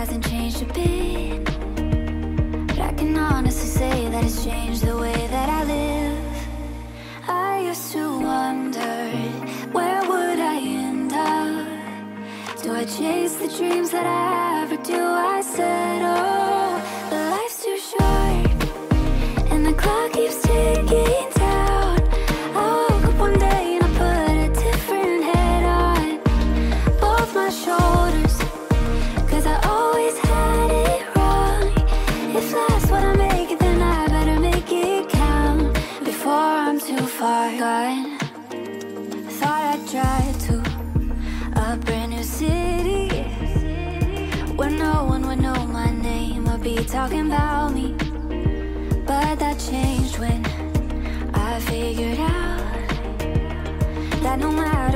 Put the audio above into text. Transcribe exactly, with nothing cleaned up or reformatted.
hasn't changed a bit, but I can honestly say that it's changed the way that I live. I used to wonder, where would I end up? Do I chase the dreams that I have, or do I settle? But life's too short, and the clock keeps ticking down. I woke up one day and I put a different head on both my shoulders, cause I always had it wrong. If that's what I make it, then I better make it count before I'm too far gone. Thought I'd drive to a brand new city where no one would know my name or be talking about me. But that changed when I figured out that no matter